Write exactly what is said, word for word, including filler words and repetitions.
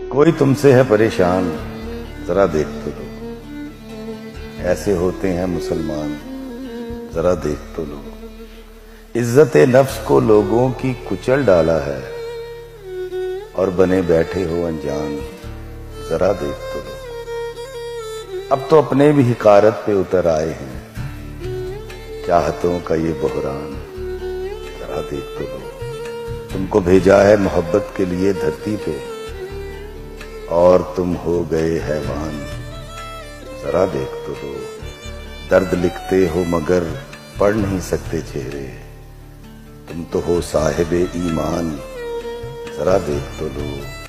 कोई तुमसे है परेशान, जरा देख तो लो। ऐसे होते हैं मुसलमान, जरा देख तो लो। इज्जत नफ्स को लोगों की कुचल डाला है और बने बैठे हो अनजान, जरा देख तो लो। अब तो अपने भी हिकारत पे उतर आए हैं, चाहतों का ये बहरान, जरा देख तो लो। तुमको भेजा है मोहब्बत के लिए धरती पे और तुम हो गए हैवान, जरा देख तो लो। दर्द लिखते हो मगर पढ़ नहीं सकते चेहरे, तुम तो हो साहिबे ईमान, जरा देख तो लो।